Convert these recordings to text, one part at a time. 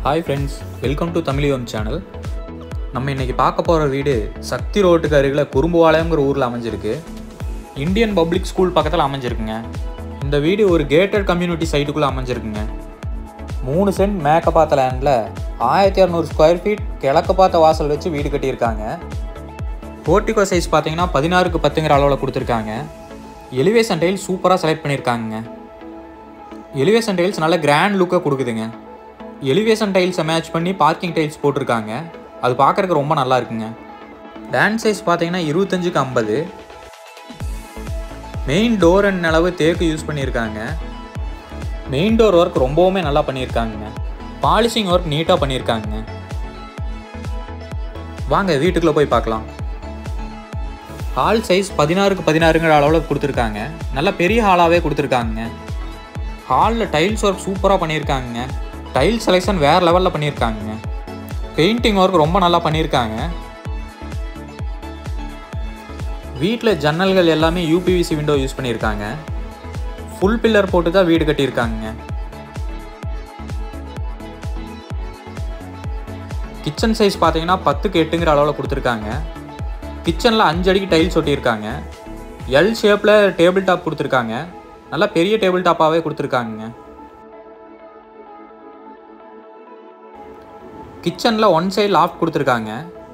Hi friends, welcome to Tamiliyom channel. நம்ம இன்னைக்கு பார்க்க போற வீடு சக்தி ரோட்டுக்கு அருகில குறும்புவாளையம்ங்கற ஊர்ல அமைஞ்சிருக்கு. இந்தியன் பப்ளிக் ஸ்கூல் பக்கத்துல அமைஞ்சிருக்குங்க. இந்த வீடு ஒரு கேட்டட் கம்யூனிட்டி சைட்டுக்குள்ள அமைஞ்சிருக்குங்க. 3 சென்ட் மேக்க பார்த்த லேண்ட்ல 1200 ஸ்கொயர் ஃபீட் கிழக்கு பார்த்த வாசல் வச்சு வீடு கட்டியிருக்காங்க. போர்டிகோ சைஸ் பாத்தீங்கன்னா 16க்கு 10ங்கற அளவுல கொடுத்திருக்காங்க. எலிவேஷன் டைல் சூப்பரா செலக்ட் பண்ணிருக்காங்க. எலிவேஷன் டைல்ஸ் நல்ல கிராண்ட் லுக்கை கொடுக்குதுங்க. எலிவேஷன் டைல்ஸை மேட்ச் பண்ணி பார்க்கிங் டைல்ஸ் போட்டிருக்காங்க. அது பார்க்குறதுக்கு ரொம்ப நல்லா இருக்குங்க. லேண்ட் சைஸ் பார்த்தீங்கன்னா 25க்கு 50. மெயின் டோர் அண்ட் அளவு தேக்கு யூஸ் பண்ணியிருக்காங்க. மெயின் டோர் ஒர்க் ரொம்பவுமே நல்லா பண்ணியிருக்காங்க. பாலிஷிங் ஒர்க் நீட்டாக பண்ணியிருக்காங்க. வாங்க வீட்டுக்குள்ளே போய் பார்க்கலாம். ஹால் சைஸ் 16க்கு 16ங்கிற அளவில் கொடுத்துருக்காங்க. நல்லா பெரிய ஹாலாகவே கொடுத்துருக்காங்க. ஹாலில் டைல்ஸ் ஒர்க் சூப்பராக பண்ணியிருக்காங்க. டைல் செலெக்ஷன் வேறு லெவலில் பண்ணியிருக்காங்க. பெயிண்டிங் ஒர்க் ரொம்ப நல்லா பண்ணியிருக்காங்க. வீட்டில் ஜன்னல்கள் எல்லாமே யூபிவிசி விண்டோ யூஸ் பண்ணியிருக்காங்க. ஃபுல் பில்லர் போட்டு தான் வீடு கட்டியிருக்காங்க. கிச்சன் சைஸ் பார்த்தீங்கன்னா 10க்கு 8ங்கிற அளவில் கொடுத்துருக்காங்க. கிச்சனில் 5 அடிக்கு டைல்ஸ் ஒட்டியிருக்காங்க. எல் ஷேப்பில் டேபிள் டாப் கொடுத்துருக்காங்க. நல்லா பெரிய டேபிள் டாப்பாகவே கொடுத்துருக்காங்க. கிச்சனில் ஒன் சைடு லாஃப்ட் கொடுத்துருக்காங்க.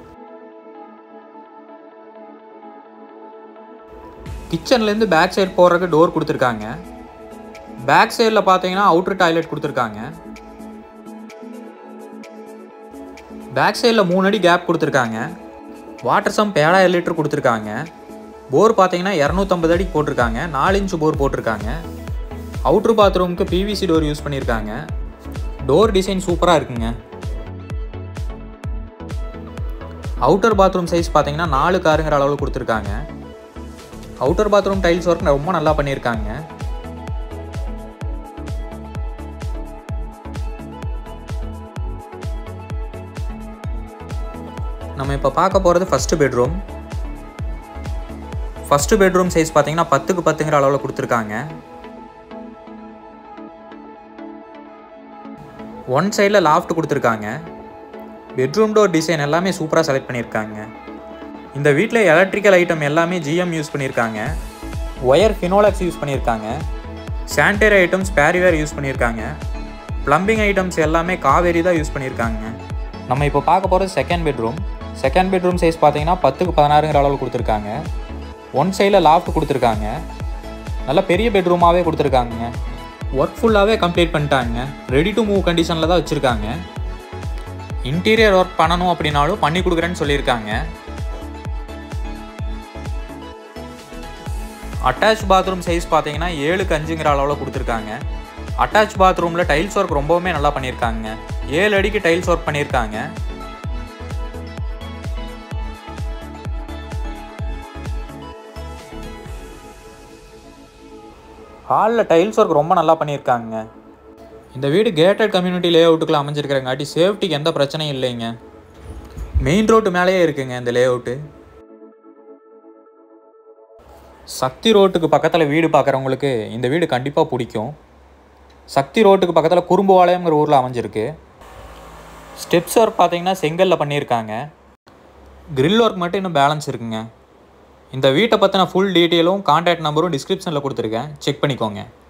கிச்சன்லேருந்து பேக் சைடு போகிறதுக்கு டோர் கொடுத்துருக்காங்க. பேக் சைடில் பார்த்தீங்கன்னா அவுட்டர் டாய்லெட் கொடுத்துருக்காங்க. பேக் சைடில் 3 அடி கேப் கொடுத்துருக்காங்க. வாட்டர் சம்ப் 7000 லிட்டர் கொடுத்துருக்காங்க. போர் பார்த்தீங்கன்னா 250 அடிக்கு போட்டிருக்காங்க. 4 இன்ச்சு போர் போட்டிருக்காங்க. அவுட்ரு பாத்ரூமுக்கு பிவிசி டோர் யூஸ் பண்ணியிருக்காங்க. டோர் டிசைன் சூப்பராக இருக்குங்க. அவுட்டர் பாத்ரூம் சைஸ் பார்த்தீங்கன்னா 4க்கு 6ங்கிற அளவில் கொடுத்துருக்காங்க. அவுட்டர் பாத்ரூம் டைல்ஸ் ஒர்க் ரொம்ப நல்லா பண்ணியிருக்காங்க. நம்ம இப்போ பார்க்க போகிறது first bedroom. First bedroom size பார்த்தீங்கன்னா 10க்கு 10ங்கிற அளவில் கொடுத்துருக்காங்க. ஒன் சைடில் லாஃப்ட் கொடுத்துருக்காங்க. பெட்ரூம் டோர் டிசைன் எல்லாமே சூப்பராக செலக்ட் பண்ணியிருக்காங்க. இந்த வீட்டில் எலக்ட்ரிக்கல் ஐட்டம் எல்லாமே ஜிஎம் யூஸ் பண்ணியிருக்காங்க. ஒயர் ஃபினோலக்ஸ் யூஸ் பண்ணியிருக்காங்க. சானிட்டரி ஐட்டம்ஸ் பேரிவேர் யூஸ் பண்ணியிருக்காங்க. ப்ளம்பிங் ஐட்டம்ஸ் எல்லாமே காவேரி தான் யூஸ் பண்ணியிருக்காங்க. நம்ம இப்போ பார்க்க போகிறது second bedroom. Second bedroom size பார்த்தீங்கன்னா 10க்கு 16ங்கிற அளவில் கொடுத்துருக்காங்க. ஒன் சைடில் லாஃப்ட் கொடுத்துருக்காங்க. நல்லா பெரிய பெட்ரூமாகவே கொடுத்துருக்காங்க. ஒர்க் ஃபுல்லாகவே கம்ப்ளீட் பண்ணிட்டாங்க. ரெடி டு மூவ் கண்டிஷனில் தான் வச்சுருக்காங்க. இன்டீரியர் ஒர்க் பண்ணணும் அப்படின்னாலும் பண்ணி கொடுக்குறேன்னு சொல்லியிருக்காங்க. அட்டாச் பாத்ரூம் சைஸ் பார்த்தீங்கன்னா 7க்கு 5ங்கிற அளவில் கொடுத்துருக்காங்க. அட்டாச் பாத்ரூமில் டைல்ஸ் ஒர்க் ரொம்பவுமே நல்லா பண்ணியிருக்காங்க. 7 அடிக்கு டைல்ஸ் ஒர்க் பண்ணியிருக்காங்க. ஹாலில் டைல்ஸ் ஒர்க் ரொம்ப நல்லா பண்ணியிருக்காங்க. இந்த வீடு கேட்டட் கம்யூனிட்டி லே அவுட்டுக்குள்ள அமைஞ்சிருக்கிறங்காட்டி சேஃப்டிக்கு எந்த பிரச்சனையும் இல்லைங்க. மெயின் ரோட்டு மேலேயே இருக்குங்க இந்த லே அவுட்டு. சக்தி ரோட்டுக்கு பக்கத்தில் வீடு பார்க்குறவங்களுக்கு இந்த வீடு கண்டிப்பாக பிடிக்கும். சக்தி ரோட்டுக்கு பக்கத்தில் குறும்புவாளையம்ங்கிற ஊரில் அமைஞ்சிருக்கு. ஸ்டெப்ஸ் ஒர்க் பார்த்தீங்கன்னா செங்கல்ல பண்ணியிருக்காங்க. கிரில் ஒர்க் மட்டும் இன்னும் பேலன்ஸ் இருக்குங்க. இந்த வீட்டை பற்றின ஃபுல் டீட்டெயிலும் கான்டாக்ட் நம்பரும் டிஸ்கிரிப்ஷனில் கொடுத்துருக்கேன். செக் பண்ணிக்கோங்க.